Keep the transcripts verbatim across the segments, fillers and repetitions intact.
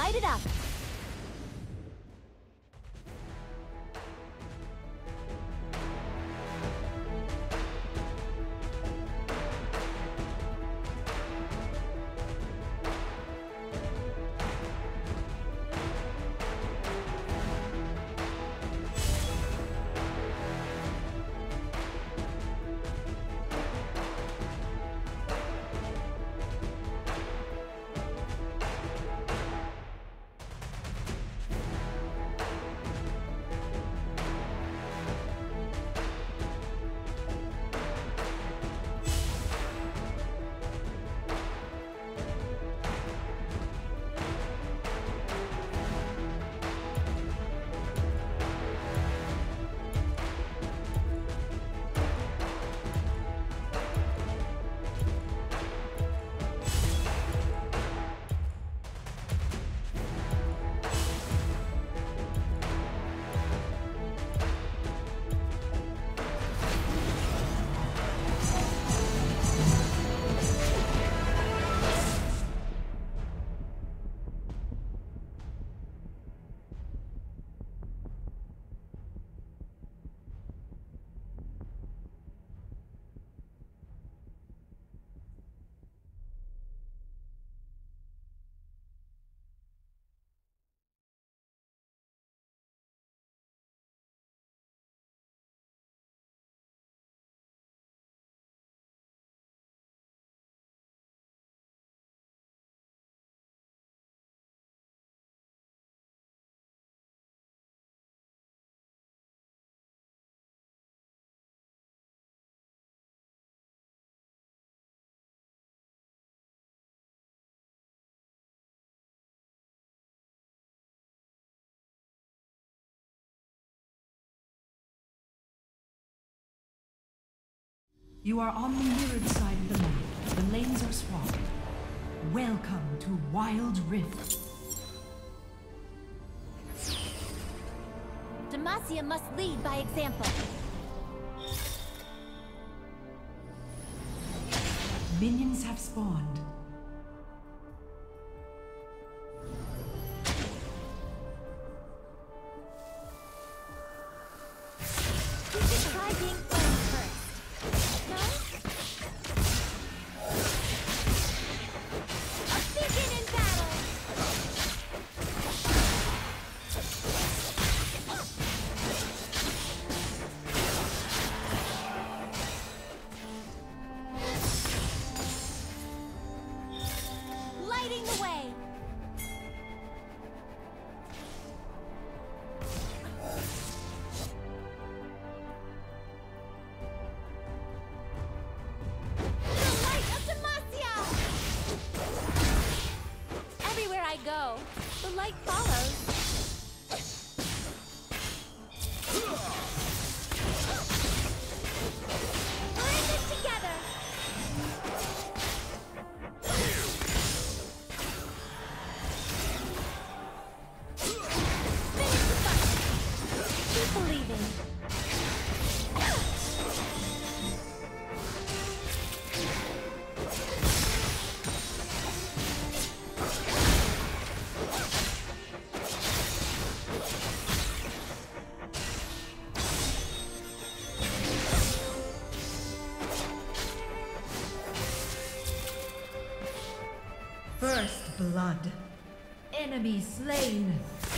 light it up. You are on the mirrored side of the map. The lanes are swapped. Welcome to Wild Rift. Demacia must lead by example. Minions have spawned. We should try being friends first. No? A beacon in battle! Lighting the way! The light of Demacia! Everywhere I go, the light follows. We're in this together! Finish the fight! Keep believing. First blood. Enemy slain.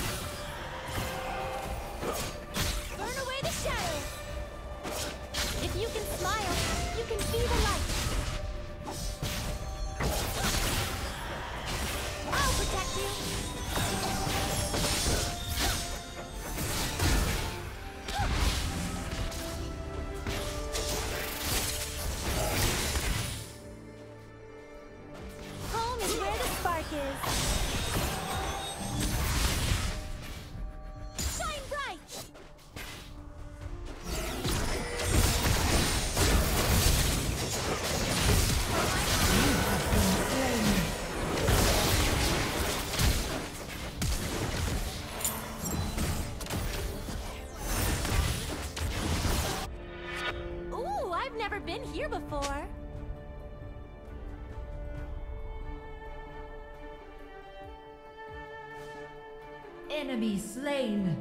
Burn away the shadows! If you can smile, you can see the light. I'll protect you! Home is where the spark is. Shine bright! Ooh, I've never been here before. Enemy slain.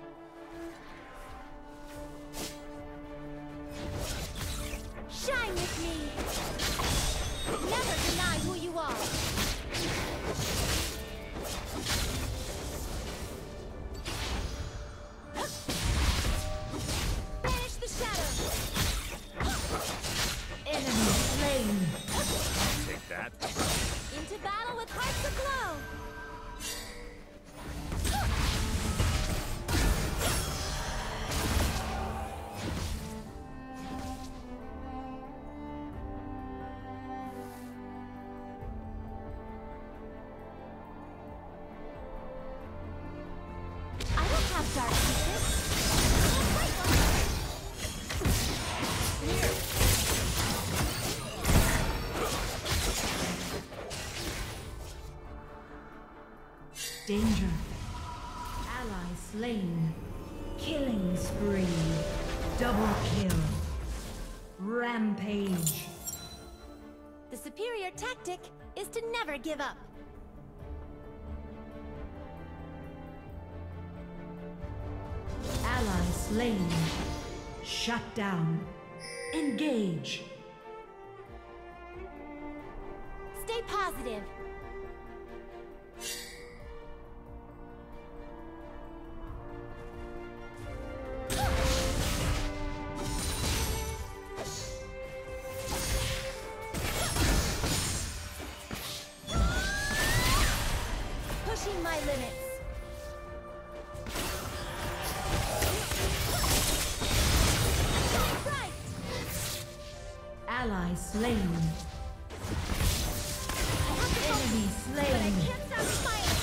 Shine with me. Never deny who you are. Banish the shadow. Enemy slain. Take that. Into battle with hearts aglow. I don't have dark secrets. Danger. Ally slain. Killing spree. Double kill. Rampage. The superior tactic is to never give up. Ally slain. Shut down. Engage. Stay positive. Pushing my limits. Shine bright. Ally slain. Enemy But I slain. can't stop smiling.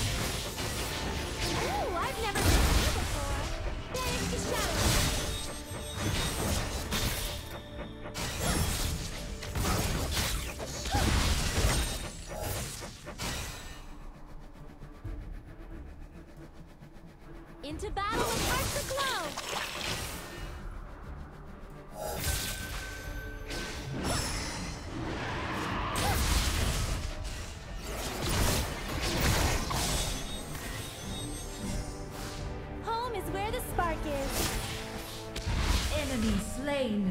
Ooh, I've never been here before. Banish the shadow. Into battle with hearts aglow. Home is where the spark is. Enemy slain.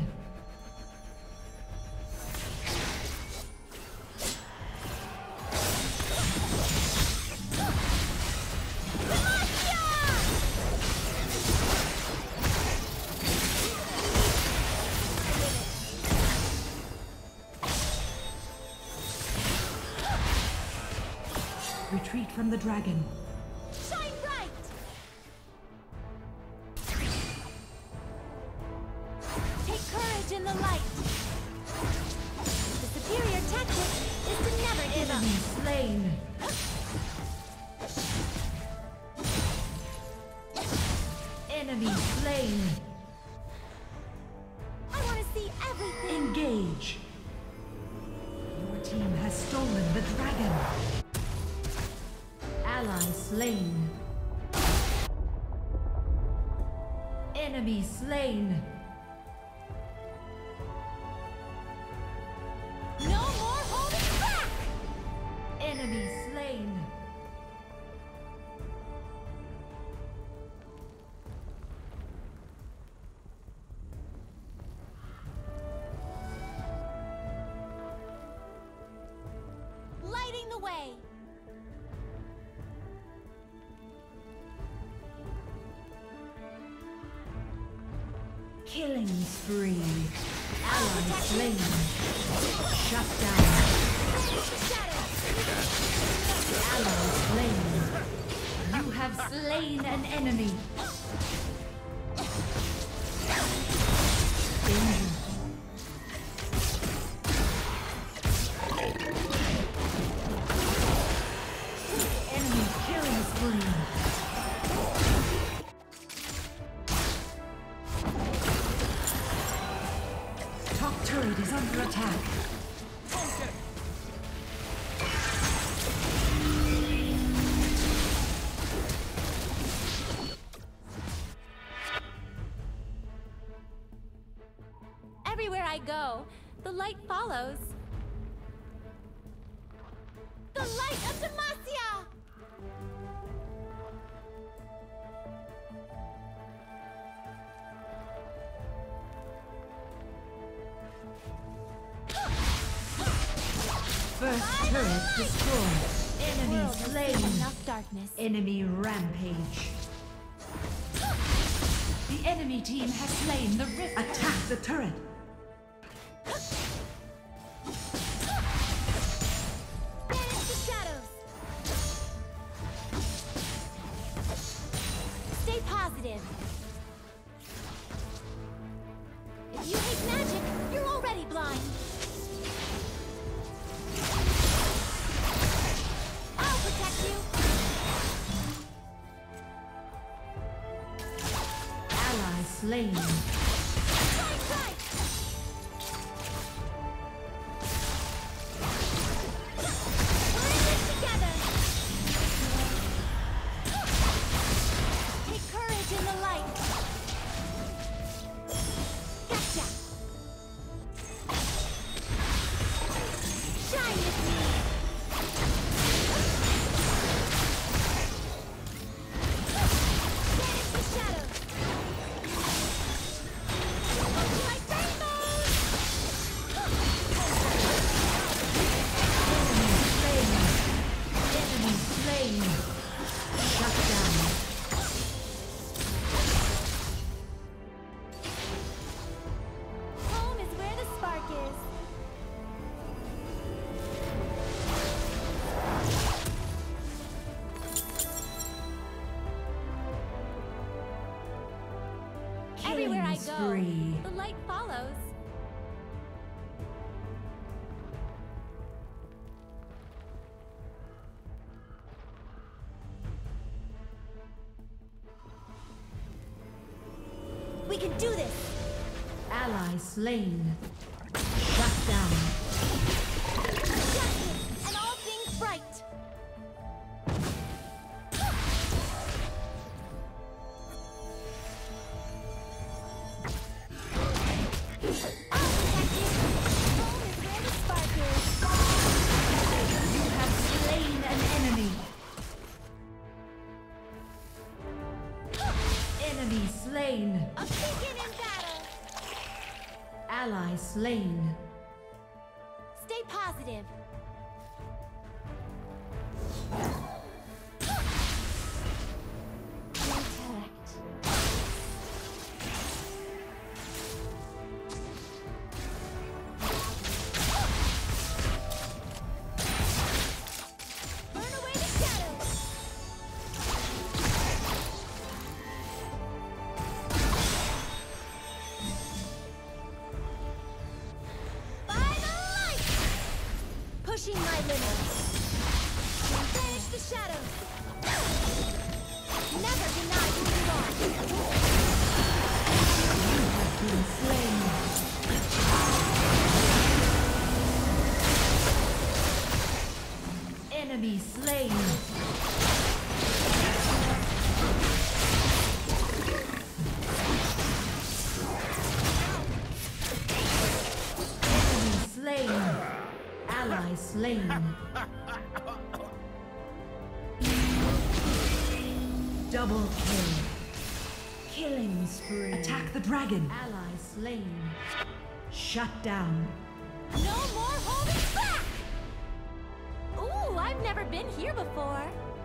Retreat from the dragon. Shine bright. Take courage in the light. The superior tactic is to never give up. Enemy slain. Enemy slain. I want to see everything. Engage. Your team has stolen the dragon. Ally slain. Enemy slain. No more holding back. Enemy slain. Lighting the way. Killing spree. Ally slain. Shut down. Banish the shadow. Ally slain. You have slain an enemy. Danger. Enemy killing spree. Top turret is under attack. Everywhere I go, the light follows. The light of Demacia! First turret destroyed. Enemy World has seen slain. enough darkness. Enemy rampage. The enemy team has slain the rift. Attack the turret. Banish the shadows. Stay positive. If you hate magic, you're already blind. I'll protect you. Ally slain. Right, right. We're in this together. Take courage in the light. Gotcha. Shine with me. Banish the shadows. Like rainbows. Enemy slain. Shut down. Home is where the spark is. Everywhere I Killing go, spree. the light follows. We can do this! Ally slain. Shut down. Justice and all things bright! I'll protect you! Home is where the spark is. You have slain an enemy. Enemy slain. A beacon in battle! Ally slain. Stay positive. Intellect. Burn away the shadows. By the light! Pushing my limits. Banish the shadows. Never deny who you are. Been slain. Enemy slain. Enemy slain. Ally slain. Double kill. Killing spree. Attack the dragon. Ally slain. Shut down. No more holding back! Ooh, I've never been here before.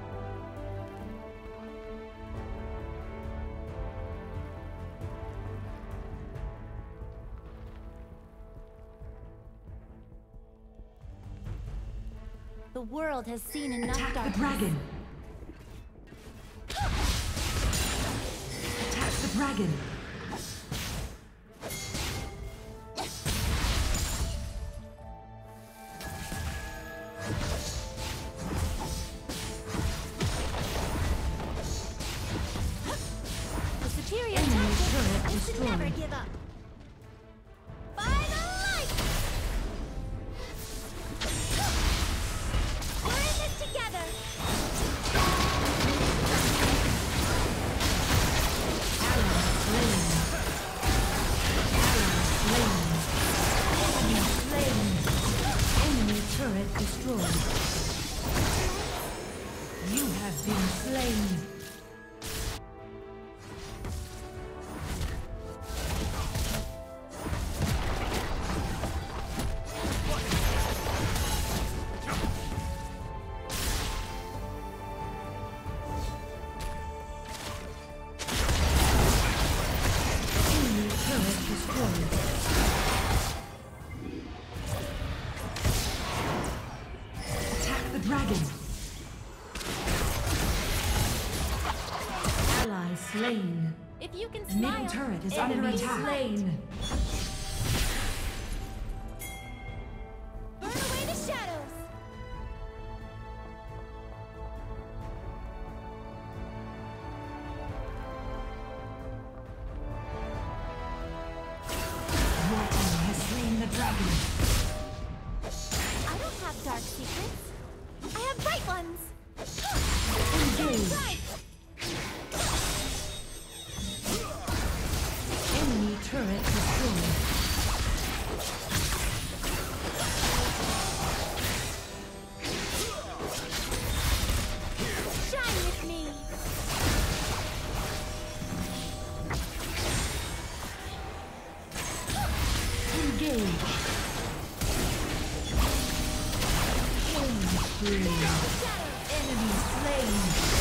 The world has seen enough Attack darkness. the dragon. Attack the dragon. The superior Enemy tactic turret is to never destroyed. give up. By the light! We're in this together! Ally slain. Ally slain. Enemy slain. Enemy turret destroyed. You have been slain. slain. If you can smile, Middle turret is enemy under attack. Slain. Burn away the shadows. Your enemy has slain the dragon. I don't have dark secrets. I have bright ones. Engage. Right. Enemy turret destroyed. Shine with me. Engage. Enemy slain. Enemy slain.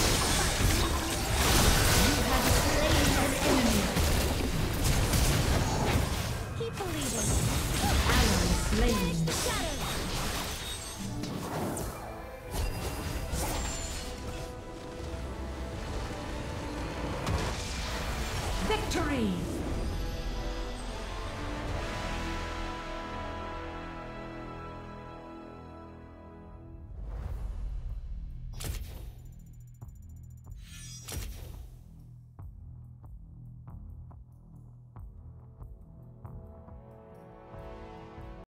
You have slain an enemy. Keep believing. Ally slain. The shadows.